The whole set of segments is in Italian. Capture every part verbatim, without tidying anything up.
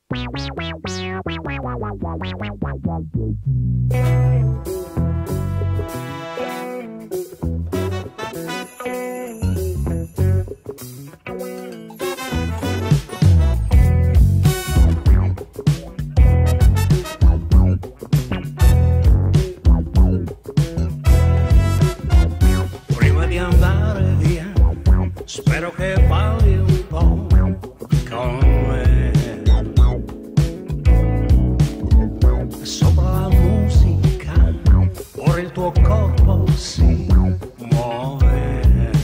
Spero che parli un po' con me. Sopra la musica, ora il tuo corpo si muove.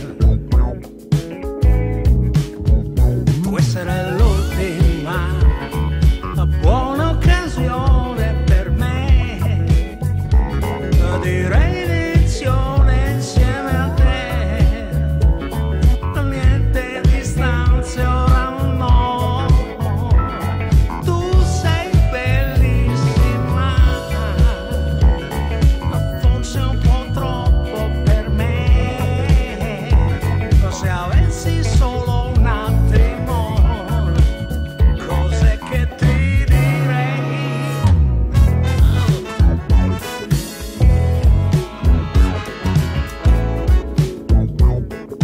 Questa era l'ultima buona occasione per me di riedizione insieme a te.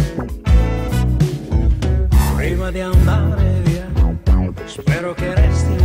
Prima di andare via, spero che resti